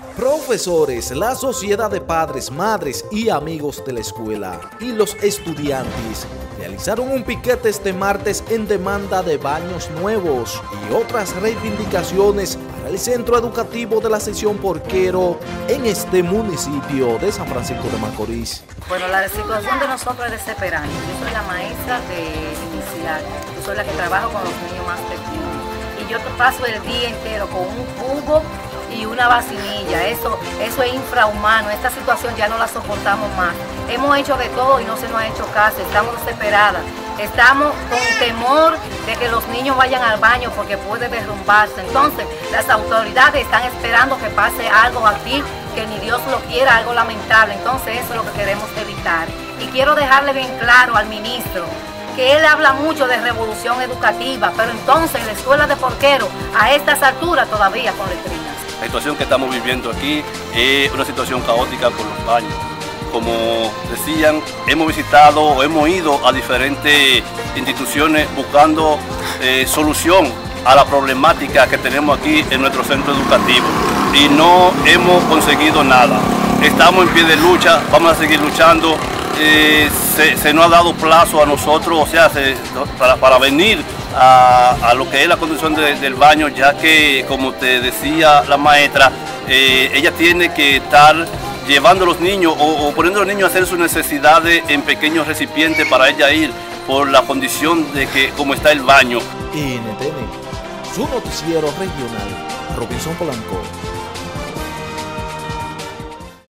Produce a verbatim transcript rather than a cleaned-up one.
Profesores, la sociedad de padres, madres y amigos de la escuela y los estudiantes realizaron un piquete este martes en demanda de baños nuevos y otras reivindicaciones para el centro educativo de la sección Porquero en este municipio de San Francisco de Macorís. Bueno, la situación de nosotros es desesperante. Yo soy la maestra de inicial, yo soy la que trabajo con los niños más pequeños y yo paso el día entero con un cubo y una vacinilla. Eso, eso es infrahumano. Esta situación ya no la soportamos más. Hemos hecho de todo y no se nos ha hecho caso. Estamos desesperadas. Estamos con temor de que los niños vayan al baño porque puede derrumbarse. Entonces, las autoridades están esperando que pase algo aquí, que ni Dios lo quiera, algo lamentable. Entonces, eso es lo que queremos evitar. Y quiero dejarle bien claro al ministro que él habla mucho de revolución educativa, pero entonces la escuela de Porquero, a estas alturas, todavía con letrinas. La situación que estamos viviendo aquí es una situación caótica por los baños. Como decían, hemos visitado o hemos ido a diferentes instituciones buscando eh, solución a la problemática que tenemos aquí en nuestro centro educativo y no hemos conseguido nada. Estamos en pie de lucha, vamos a seguir luchando. Eh, se, se nos ha dado plazo a nosotros, o sea, se, para, para venir a, a lo que es la condición de, del baño, ya que, como te decía la maestra, eh, ella tiene que estar llevando a los niños o, o poniendo a los niños a hacer sus necesidades en pequeños recipientes para ella ir por la condición de que como está el baño. N T N, su noticiero regional, Robinson Polanco.